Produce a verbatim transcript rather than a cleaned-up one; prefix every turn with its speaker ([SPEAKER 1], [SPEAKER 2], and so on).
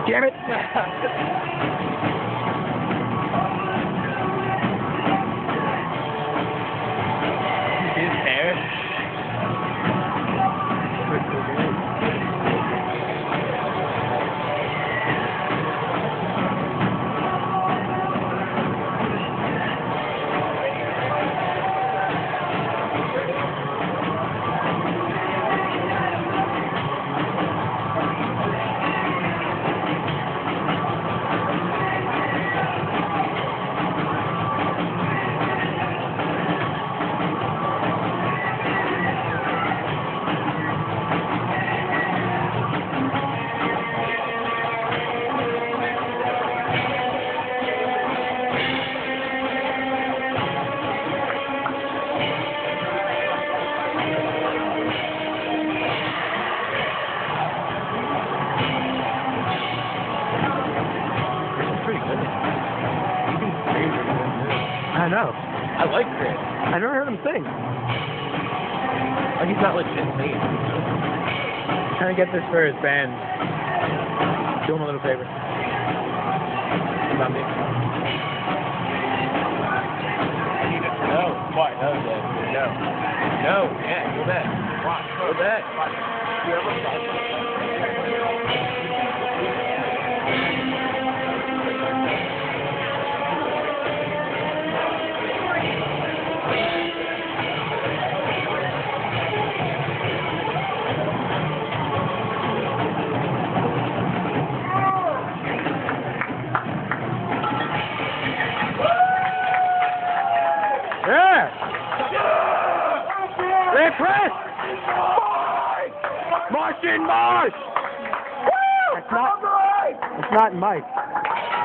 [SPEAKER 1] Damn it!
[SPEAKER 2] His hair.
[SPEAKER 1] I know.
[SPEAKER 2] I like Chris.
[SPEAKER 1] I never heard him sing.
[SPEAKER 2] Like he's not legit singing.
[SPEAKER 1] Trying to get this for his band. Do him a little favor. About me.
[SPEAKER 2] No. What? No, Dad. No. No. Yeah, go back. Watch. Go back. Watch. You ever
[SPEAKER 1] Yeah! Hey, press! Martian Marsh! That's not, that's not Mike.